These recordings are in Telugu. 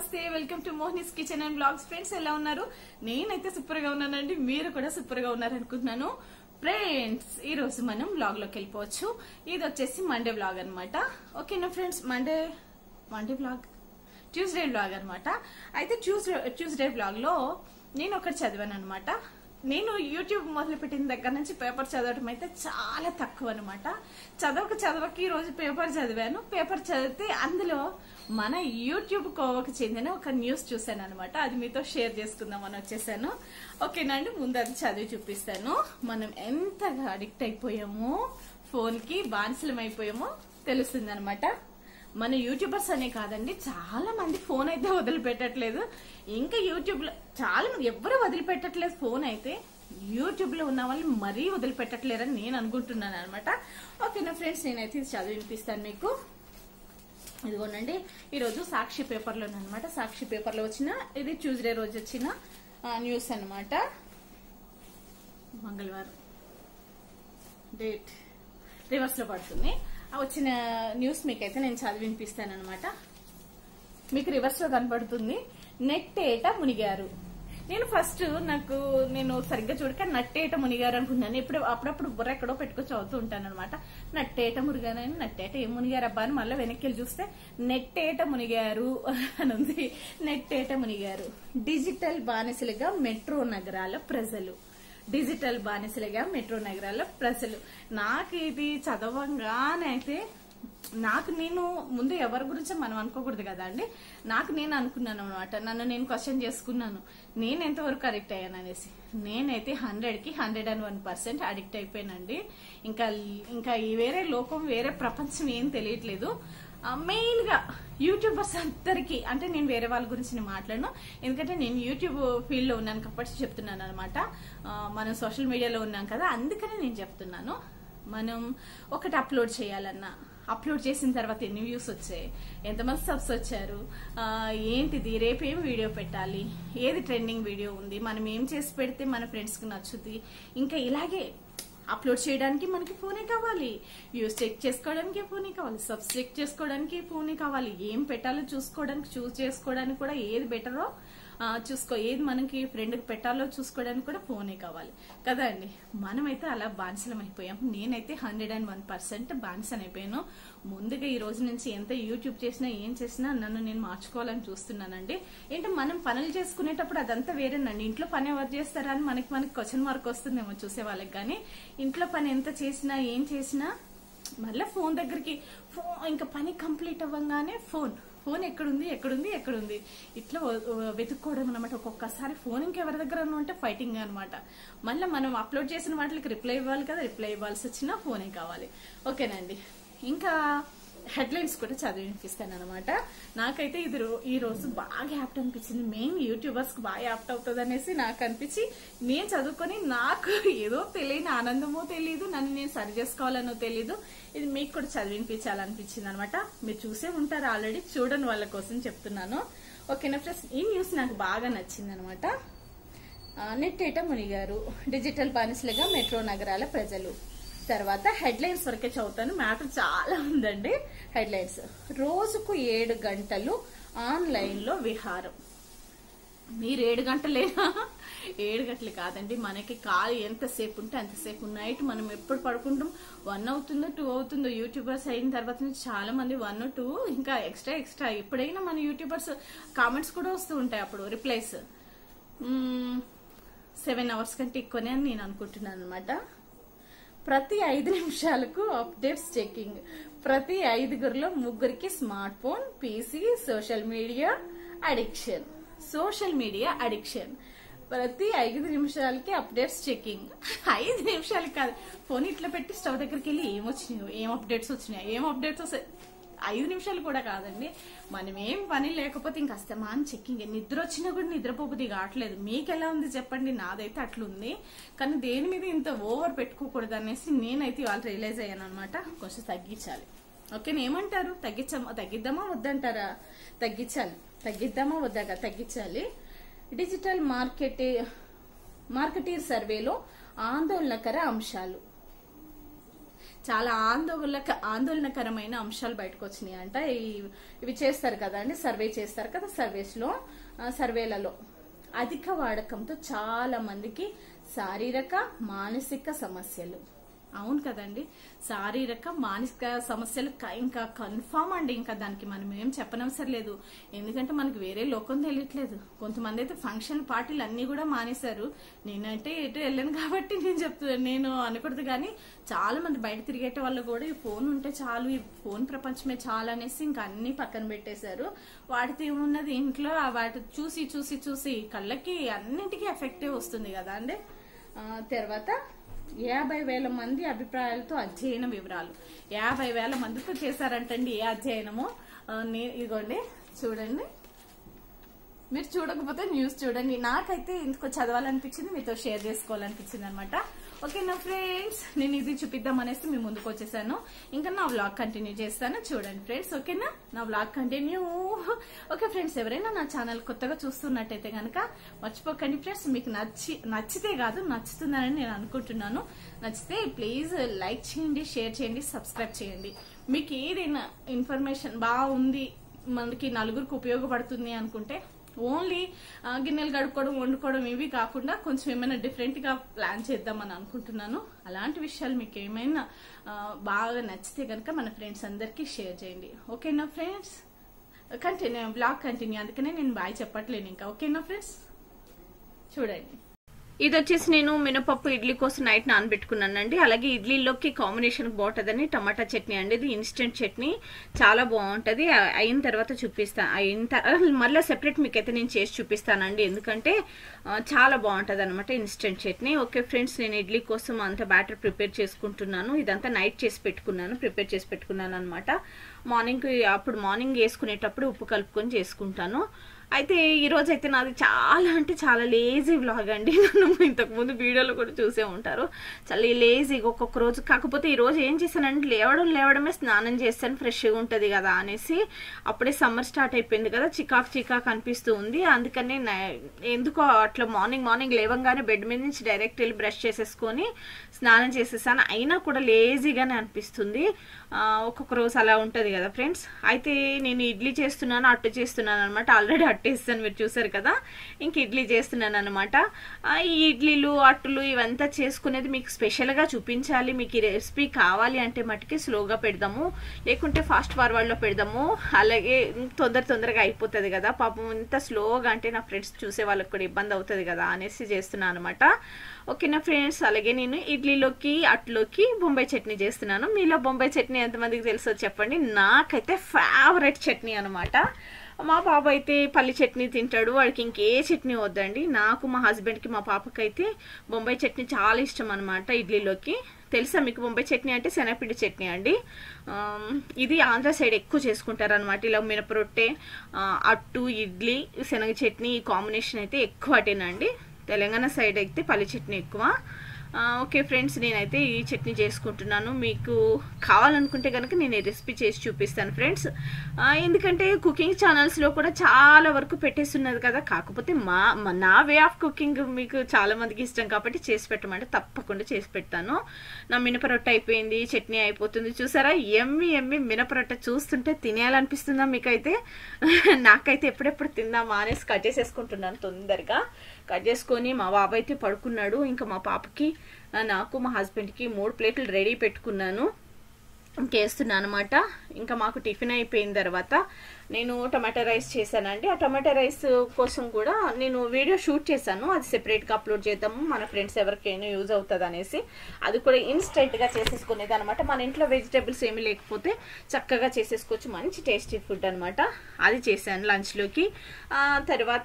నమస్తే వెల్కమ్ టు మోహనీస్ కిచెన్ అండ్ బ్లాగ్స్. ఫ్రెండ్స్ ఎలా ఉన్నారు? నేనైతే సూపర్ గా ఉన్నానండి. మీరు కూడా సూపర్ గా ఉన్నారు అనుకుంటున్నాను. ఫ్రెండ్స్ ఈ రోజు మనం బ్లాగ్ లోకి వెళ్ళిపోవచ్చు. ఇది వచ్చేసి మండే బ్లాగ్ అనమాట. ఓకేనా friends? Monday blog, Tuesday blog అనమాట. అయితే ట్యూస్డే బ్లాగ్ లో నేను ఒకటి చదివాను అనమాట. నేను యూట్యూబ్ మొదలు పెట్టిన దగ్గర నుంచి పేపర్ చదవడం అయితే చాలా తక్కువ అనమాట. చదవక ఈ రోజు పేపర్ చదివాను. పేపర్ చదివితే అందులో మన యూట్యూబ్ కోవకు చెందిన ఒక న్యూస్ చూసాను అనమాట. అది మీతో షేర్ చేసుకుందామని వచ్చేసాను. ఓకేనా అండి? ముందు అది చదివి చూపిస్తాను. మనం ఎంతగా అడిక్ట్ అయిపోయామో, ఫోన్ కి బానిసలం అయిపోయామో తెలుస్తుంది అనమాట. మన యూట్యూబర్స్ అనే కాదండి, చాలా మంది ఫోన్ అయితే వదిలిపెట్టట్లేదు. ఇంకా యూట్యూబ్ లో చాలా మంది ఎవరు వదిలిపెట్టట్లేదు ఫోన్ అయితే. యూట్యూబ్ లో ఉన్న వాళ్ళు మరీ వదిలిపెట్టట్లేరని నేను అనుకుంటున్నాను అనమాట. ఓకేనా ఫ్రెండ్స్, నేనైతే ఇది చదివి వినిపిస్తాను మీకు. ఇదిగోనండి, ఈరోజు సాక్షి పేపర్లో అనమాట. సాక్షి పేపర్లో వచ్చిన, ఇది ట్యూస్డే రోజు వచ్చిన న్యూస్ అనమాట. మంగళవారం డేట్ రివర్స్ లో పడుతుంది. వచ్చిన న్యూస్ మీకైతే నేను చదివి వినిపిస్తాను అనమాట. మీకు రివర్స్ లో కనపడుతుంది. నెట్టేట మునిగారు. నేను సరిగ్గా చూడక నట్టేట మునిగారు అనుకున్నాను. అప్పుడప్పుడు బుర్ర ఎక్కడో పెట్టుకొని చదువుతూ ఉంటాను అనమాట. నట్టేట మునిగారని, నట్టేట ఏం మునిగారు అబ్బా అని మళ్ళీ వెనక్కి వెళ్ళి చూస్తే నెట్టేట మునిగారు అని ఉంది. నెట్టేట మునిగారు. డిజిటల్ బానిసలుగా మెట్రో నగరాల ప్రజలు. డిజిటల్ బానిసలుగా మెట్రో నగరాల ప్రజలు. నాకు ఇది చదవంగానే అయితే నేను ముందు ఎవరి గురించి మనం అనుకోకూడదు కదా అండి. నేను అనుకున్నాను అనమాట. నన్ను నేను క్వశ్చన్ చేసుకున్నాను, నేను ఎంతవరకు అడిక్ట్ అయ్యాను అనేసి. నేనైతే 100కి 101% అడిక్ట్ అయిపోయానండి. ఇంకా వేరే లోకం, వేరే ప్రపంచం ఏం తెలియట్లేదు. మెయిన్ గా యూట్యూబర్స్ అందరికి, అంటే నేను వేరే వాళ్ళ గురించి నేను మాట్లాడను, ఎందుకంటే నేను యూట్యూబ్ ఫీల్డ్ లో ఉన్నాను కాబట్టి చెప్తున్నాను అనమాట. మనం సోషల్ మీడియాలో ఉన్నాం కదా, అందుకనే నేను చెప్తున్నాను. మనం ఒకటి అప్లోడ్ చేయాలన్నా, అప్లోడ్ చేసిన తర్వాత ఎన్ని వ్యూస్ వచ్చాయి, ఎంతమంది సబ్స్ వచ్చారు, ఏంటిది, రేపు ఏం వీడియో పెట్టాలి, ఏది ట్రెండింగ్ వీడియో ఉంది, మనం ఏం చేసి పెడితే మన ఫ్రెండ్స్ కి నచ్చుద్ది, ఇంకా ఇలాగే అప్లోడ్ చేయడానికి మనకి ఫోనే కావాలి, వ్యూస్ చెక్ చేసుకోవడానికి ఫోనే కావాలి, సబ్స్ చెక్ చేసుకోవడానికి ఫోనే కావాలి, ఏం పెట్టాలో చూస్ చేసుకోవడానికి కూడా ఏది బెటరో ఏది మనకి ఫ్రెండ్ కి పెట్టాలో చూసుకోవడానికి కూడా ఫోనే కావాలి కదా అండి. మనమైతే అలా బానిసలం అయిపోయాం. నేనైతే 101% బానిసన అయిపోయాను. ముందుగా ఈ రోజు నుంచి ఎంత యూట్యూబ్ చేసినా ఏం చేసినా నన్ను నేను మార్చుకోవాలని చూస్తున్నానండి. ఏంటంటే మనం పనులు చేసుకునేటప్పుడు అదంతా వేరేనండి. ఇంట్లో పని ఎవరు చేస్తారా అని మనకి క్వశ్చన్ మార్క్ వస్తుందేమో చూసే వాళ్ళకి. కానీ ఇంట్లో పని ఎంత చేసినా ఏం చేసినా మళ్ళీ ఫోన్ దగ్గరికి, ఇంకా పని కంప్లీట్ అవ్వగానే ఫోన్ ఎక్కడుంది ఇట్లా వెతుక్కోవడం అనమాట. ఒక్కొక్కసారి ఫోన్ ఇంకెవరి దగ్గర ఉంటే ఫైటింగ్ అనమాట. మళ్ళీ మనం అప్లోడ్ చేసిన వాటికి రిప్లై ఇవ్వాలి కదా, రిప్లై ఇవ్వాల్సి వచ్చినా ఫోనే కావాలి. ఓకేనండి. ఇంకా హెడ్లైన్స్ కూడా చదివి వినిపిస్తాను అనమాట. నాకైతే ఈ రోజు బాగా యాప్ట్ అనిపించింది. మెయిన్ యూట్యూబర్స్ కి బాగా యాప్ట్ అవుతుంది అనేసి నాకు అనిపించి, నేను చదువుకొని నాకు ఏదో తెలియని ఆనందమో తెలియదు, నన్ను నేను సరి చేసుకోవాలనో తెలీదు, ఇది మీకు కూడా చదివి వినిపించాలనిపించింది అనమాట. మీరు చూసే ఉంటారు ఆల్రెడీ, చూడని వాళ్ళ కోసం చెప్తున్నాను. ఓకేనా ఫ్రెండ్స్? ఈ న్యూస్ నాకు బాగా నచ్చింది అనమాట. నెట్టేట మునిగారు, డిజిటల్ బానిసలుగా మెట్రో నగరాల ప్రజలు. తర్వాత హెడ్లైన్స్ వరకే చదువుతాను, మ్యాటర్ చాలా ఉందండి. హెడ్లైన్స్: రోజుకు 7 గంటలు ఆన్లైన్ లో విహారం. మీరు 7 గంటలేనా? 7 గంటలు కాదండి, మనకి కాలు ఎంతసేపు ఉంటే అంతసేపు. నైట్ మనం ఎప్పుడు పడుకుంటాం, 1 అవుతుందో 2 అవుతుందో. యూట్యూబర్స్ అయిన తర్వాత నుంచి చాలా మంది 1, 2 ఇంకా ఎక్స్ట్రా ఎప్పుడైనా మన యూట్యూబర్స్ కామెంట్స్ కూడా వస్తూ ఉంటాయి, అప్పుడు రిప్లైస్. 7 అవర్స్ కంటే ఎక్కువనే అని నేను అనుకుంటున్నాను అనమాట. ప్రతి 5 నిమిషాలకు అప్డేట్స్ చెకింగ్. ప్రతి 5గురిలో 3కి smart phone, PC, social media addiction. ప్రతి 5 నిమిషాలకి అప్డేట్స్ చెకింగ్. 5 నిమిషాలకి కాదు, ఫోన్ ఇట్లా పెట్టి స్టవ్ దగ్గరికి వెళ్ళి ఏం అప్డేట్స్ వస్తాయి 5 నిమిషాలు కూడా కాదండి. మనం ఏం పని లేకపోతే ఇంకా అస్తమానం చెక్కింగ్. నిద్ర వచ్చినా కూడా నిద్రపోబుద్ది కావట్లేదు. మీకు ఎలా ఉంది చెప్పండి? నాదైతే అట్లుంది. కానీ దేని మీద ఇంత ఓవర్ పెట్టుకోకూడదు అనేసి నేనైతే ఇవాళ రియలైజ్ అయ్యాను అనమాట. కొంచెం తగ్గించాలి. ఓకే, ఏమంటారు? తగ్గిద్దామా వద్దంటారా? తగ్గిద్దామా వద్దాక తగ్గించాలి. డిజిటల్ మార్కెటీర్ సర్వేలో ఆందోళనకర అంశాలు. చాలా ఆందోళనకరమైన అంశాలు బయటకు వచ్చినాయి అంట. ఇవి చేస్తారు కదా అండి, సర్వే చేస్తారు కదా, సర్వేలలో అధిక వాడకంతో చాలా మందికి శారీరక మానసిక సమస్యలు. అవును కదండి, శారీరక మానసిక సమస్యలు ఇంకా కన్ఫామ్ అండి. ఇంకా దానికి మనం ఏం చెప్పనవసరం లేదు, ఎందుకంటే మనకు వేరే లోకం తెలియట్లేదు. కొంతమంది అయితే ఫంక్షన్ పార్టీలు అన్ని కూడా మానేశారు. నేనంటే ఎటు వెళ్ళను కాబట్టి నేను అనకూడదు, కానీ చాలా మంది బయట తిరిగేట వాళ్ళు కూడా ఈ ఫోన్ ఉంటే చాలు, ఈ ఫోన్ ప్రపంచమే చాలు అనేసి ఇంకా అన్ని పక్కన పెట్టేశారు. వాటితో ఏమున్నది, ఇంట్లో వాటి చూసి చూసి చూసి కళ్ళకి అన్నింటికీ ఎఫెక్టే వస్తుంది కదా అండి. తర్వాత 50,000 మంది అభిప్రాయాలతో అధ్యయన వివరాలు. 50,000 మందితో చేశారంటండి ఏ అధ్యయనమో. ఇదిగోండి చూడండి, మీరు చూడకపోతే న్యూస్ చూడండి. నాకైతే ఇందుకు చదవాలనిపించింది, మీతో షేర్ చేసుకోవాలనిపించింది అనమాట. ఓకేనా ఫ్రెండ్స్, నేను ఇది చూపిద్దామనేసి మీ ముందుకు వచ్చేసాను. ఇంకా నా వ్లాగ్ కంటిన్యూ చేస్తాను, చూడండి ఫ్రెండ్స్. ఓకేనా, నా వ్లాగ్ కంటిన్యూ. ఓకే ఫ్రెండ్స్, ఎవరైనా నా ఛానల్ కొత్తగా చూస్తున్నట్టయితే కనుక మర్చిపోకండి ఫ్రెండ్స్. మీకు నచ్చితే కాదు, నచ్చుతుందని నేను అనుకుంటున్నాను. నచ్చితే ప్లీజ్ లైక్ చేయండి, షేర్ చేయండి, సబ్స్క్రైబ్ చేయండి. మీకు ఏదైనా ఇన్ఫర్మేషన్ బాగుంది, మనకి నలుగురికి ఉపయోగపడుతుంది అనుకుంటే ఓన్లీ గిన్నెలు గడుపుకోవడం, వండుకోవడం ఇవి కాకుండా కొంచెం ఏమైనా డిఫరెంట్ గా ప్లాన్ చేద్దామని అనుకుంటున్నాను. అలాంటి విషయాలు మీకు ఏమైనా బాగా నచ్చితే కనుక మన ఫ్రెండ్స్ అందరికీ షేర్ చేయండి. ఓకేనా ఫ్రెండ్స్, బ్లాగ్ కంటిన్యూ. అందుకనే నేను బాయ్ చెప్పట్లేను ఇంకా. ఓకేనా ఫ్రెండ్స్, చూడండి. ఇది వచ్చేసి నేను మినపప్పు ఇడ్లీ కోసం నైట్ నానబెట్టుకున్నానండి. అలాగే ఇడ్లీలోకి కాంబినేషన్ బాగుంటుందని టమాటా చట్నీ అండి. ఇది ఇన్స్టెంట్ చట్నీ, చాలా బాగుంటుంది. అయిన తర్వాత చూపిస్తాను, మళ్ళీ సెపరేట్ మీకైతే నేను చేసి చూపిస్తానండి, ఎందుకంటే చాలా బాగుంటుంది అనమాట ఇన్స్టెంట్ చట్నీ. ఓకే ఫ్రెండ్స్, నేను ఇడ్లీ కోసం అంత బ్యాటర్ ప్రిపేర్ చేసుకుంటున్నాను. ఇదంతా నైట్ ప్రిపేర్ చేసి పెట్టుకున్నాను అనమాట. మార్నింగ్ వేసుకునేటప్పుడు ఉప్పు కలుపుకొని చేసుకుంటాను. అయితే ఈ రోజు అయితే నాది చాలా లేజీ వ్లాగ్ అండి. నన్ను ఇంతకు ముందు వీడియోలో కూడా చూసే ఉంటారు. చాలా లేజీగా ఒక్కొక్క రోజు. కాకపోతే ఈ రోజు ఏం చేశానంటే లేవడమే స్నానం చేస్తాను, ఫ్రెష్గా ఉంటుంది కదా అనేసి. అప్పుడే సమ్మర్ స్టార్ట్ అయిపోయింది కదా, చికాకు అనిపిస్తూ ఉంది. అందుకని ఎందుకో అట్లా మార్నింగ్ లేవంగానే బెడ్ మీద నుంచి డైరెక్ట్ వెళ్ళి బ్రష్ చేసేసుకొని స్నానం చేసేసాను. అయినా కూడా లేజీగానే అనిపిస్తుంది. ఒక్కొక్క రోజు అలా ఉంటుంది కదా ఫ్రెండ్స్. అయితే నేను ఇడ్లీ చేస్తున్నాను, అట్టు చేస్తున్నాను అనమాట. ఆల్రెడీ అట్టేస్తాను, మీరు చూసారు కదా. ఇంక ఇడ్లీ చేస్తున్నాను అనమాట. ఈ ఇడ్లీలు అట్టులు ఇవంతా చేసుకునేది మీకు స్పెషల్గా చూపించాలి. మీకు ఈ రెసిపీ కావాలి అంటే మటుకి స్లోగా పెడదాము, లేకుంటే ఫాస్ట్ ఫార్వర్డ్లో పెడదాము. అలాగే తొందరగా అయిపోతుంది కదా. పాపం ఇంత స్లోగా అంటే నా ఫ్రెండ్స్ చూసే వాళ్ళకి కూడా ఇబ్బంది అవుతుంది కదా అనేసి చేస్తున్నాను అనమాట. ఓకేనా ఫ్రెండ్స్, అలాగే నేను ఇడ్లీలోకి అట్లోకి బొంబాయి చట్నీ చేస్తున్నాను. మీలో బొంబాయి చట్నీ ఎంతమందికి తెలుసో చెప్పండి. నాకైతే ఫేవరెట్ చట్నీ అనమాట. మా బాబు అయితే పల్లి చట్నీ తింటాడు, వాడికి ఇంకే చట్నీ వద్దండి. నాకు, మా హస్బెండ్కి, మా పాపకైతే బొంబాయి చట్నీ చాలా ఇష్టం అనమాట ఇడ్లీలోకి. తెలుసా మీకు బొంబాయి చట్నీ అంటే? శనగపిండి చట్నీ అండి. ఇది ఆంధ్ర సైడ్ ఎక్కువ చేసుకుంటారు అనమాట. ఇలా మినపరొట్టె, అట్టు, ఇడ్లీ, శనగ చట్నీ ఈ కాంబినేషన్ అయితే ఎక్కువ అటేనండి. తెలంగాణ సైడ్ అయితే పల్లి చట్నీ ఎక్కువ. ఓకే ఫ్రెండ్స్, నేనైతే ఈ చట్నీ చేసుకుంటున్నాను. మీకు కావాలనుకుంటే కనుక నేను ఈ రెసిపీ చేసి చూపిస్తాను ఫ్రెండ్స్. ఎందుకంటే కుకింగ్ ఛానల్స్లో కూడా చాలా వరకు పెట్టేస్తున్నది కదా. కాకపోతే నా వే ఆఫ్ కుకింగ్ మీకు చాలా మందికి ఇష్టం కాబట్టి చేసి పెట్టమంటే తప్పకుండా చేసి పెడతాను. నా మినపరొట్టె అయిపోయింది, చట్నీ అయిపోతుంది. చూసారా, ఎమ్మి మినపరొట్టె చూస్తుంటే తినేయాలనిపిస్తుందా మీకైతే? నాకైతే ఎప్పుడెప్పుడు తిందామా అనేసి కట్ చేసేసుకుంటున్నాను. తొందరగా కట్ చేసుకొని మా బాబు అయితే పడుకున్నాడు. ఇంకా మా పాపకి, నాకు, మా హస్బెండ్కి 3 ప్లేట్లు రెడీ పెట్టుకున్నాను, ఇంకేస్తున్నాను అనమాట. ఇంకా మాకు టిఫిన్ అయిపోయిన తర్వాత నేను టమాటా రైస్ చేశానండి. ఆ టమాటా రైస్ కోసం కూడా నేను వీడియో షూట్ చేశాను, అది సెపరేట్గా అప్లోడ్ చేద్దాము, మన ఫ్రెండ్స్ ఎవరికైనా యూజ్ అవుతుంది అనేసి. అది కూడా ఇన్స్టెంట్గా చేసేసుకునేది అనమాట. మన ఇంట్లో వెజిటేబుల్స్ ఏమీ లేకపోతే చక్కగా చేసేసుకోవచ్చు, మంచి టేస్టీ ఫుడ్ అనమాట. అది చేశాను లంచ్లోకి. తర్వాత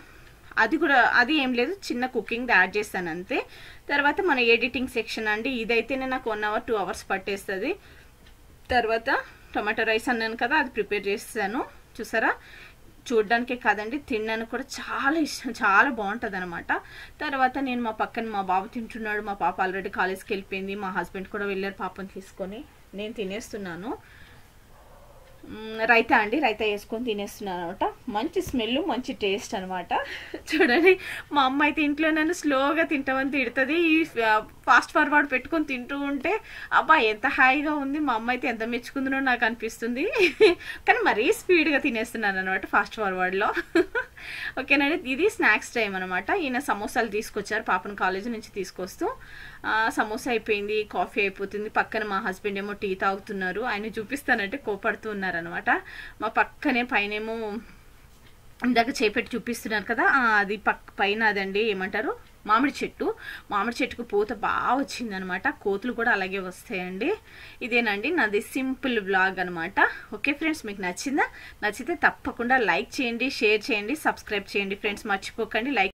అది ఏం లేదు, చిన్న కుకింగ్ యాడ్ చేస్తాను అంతే. తర్వాత మన ఎడిటింగ్ సెక్షన్ అండి. ఇదైతేనే నాకు 1 hour 2 hours పట్టేస్తుంది. తర్వాత టమాటా రైస్ అన్నాను కదా, అది ప్రిపేర్ చేస్తాను. చూసారా, చూడడానికే కాదండి, తిన్నాను కూడా చాలా ఇష్టం, చాలా బాగుంటుంది అనమాట. తర్వాత నేను మా పక్కన మా బాబు తింటున్నాడు. మా పాప ఆల్రెడీ కాలేజ్కి వెళ్ళిపోయింది, మా హస్బెండ్ కూడా వెళ్ళారు పాపని తీసుకొని. నేను తినేస్తున్నాను. రైతా వేసుకొని తినేస్తున్నాను అనమాట. మంచి స్మెల్ మంచి టేస్ట్ అనమాట. చూడండి మా అమ్మ అయితే ఇంట్లో నన్ను స్లోగా తింటామని తిడుతుంది. ఈ ఫాస్ట్ ఫార్వర్డ్ పెట్టుకొని తింటూ ఉంటే అబ్బా ఎంత హాయిగా ఉంది, మా అమ్మ అయితే ఎంత మెచ్చుకుందో నాకు అనిపిస్తుంది. కానీ మరీ స్పీడ్గా తినేస్తున్నాను అనమాట ఫాస్ట్ ఫార్వర్డ్లో. ఓకేనండి, ఇది స్నాక్స్ టైం అనమాట. ఈయన సమోసాలు తీసుకొచ్చారు పాపను కాలేజీ నుంచి తీసుకొస్తూ. సమోసా అయిపోయింది, కాఫీ అయిపోతుంది. పక్కన మా హస్బెండ్ ఏమో టీ తాగుతున్నారు. ఆయన చూపిస్తానంటే కోపడుతూ ఉన్నారనమాట. మా పక్కనే పైనేమో ఇందాక చేపెట్టి చూపిస్తున్నారు కదా, అది పైన అదండి ఏమంటారు మామిడి చెట్టు. మామిడి చెట్టుకు పూత బాగా వచ్చిందనమాట. కోతులు కూడా అలాగే వస్తాయండి. ఇదేనండి నాది సింపుల్ వ్లాగ్ అనమాట. ఓకే ఫ్రెండ్స్, మీకు నచ్చిందా? నచ్చితే తప్పకుండా లైక్ చేయండి, షేర్ చేయండి, సబ్స్క్రైబ్ చేయండి ఫ్రెండ్స్. మర్చిపోకండి లైక్